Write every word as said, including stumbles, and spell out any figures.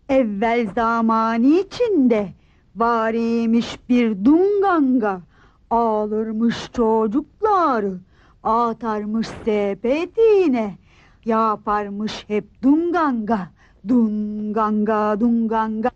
Evvel zaman içinde var imiş bir dunganga, alırmış çocukları, atarmış sepetine, yaparmış hep dunganga, dunganga, dunganga.